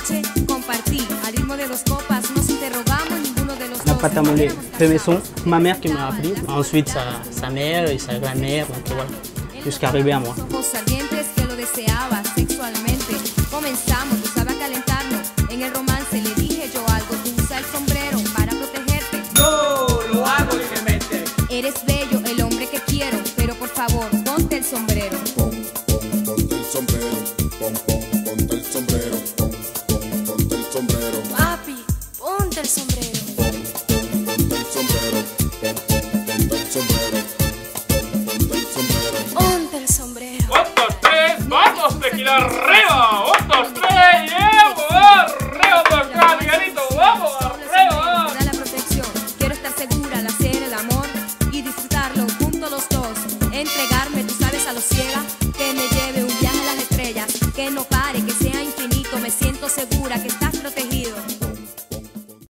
noche compartí. Al ritmo de 2 copas nos interrogamos, ninguno de los La dos. pâte à modeler, premier son, ma mère qui m'a appris, ensuite sa mère et sa grand-mère, donc voilà, jusqu'à arriver à moi. Ojos ardientes que lo deseaba sexualmente. Comenzamos, tú sabes, a calentarnos. En el romance le dije yo algo. Tú usa el sombrero para protegerte. No, lo hago libremente. Eres bello, el hombre que quiero, pero por favor, ponte el sombrero. Ponte el sombrero, ponte el sombrero, ponte el sombrero. Papi, ponte el sombrero. Ponte el sombrero, ponte el sombrero, ponte el sombrero. Ponte el sombrero. 1, 2, 3, vamos, tequila arriba. 1, 2, 3, llevo arriba, tocar, Miguelito, vamos arriba. Da la protección, quiero estar segura al hacer el amor y disfrutarlo juntos los dos. Entregarme, tú sabes, a lo ciega, que me lleve un viaje a las estrellas, que no pare, que sea infinito. Me siento segura que está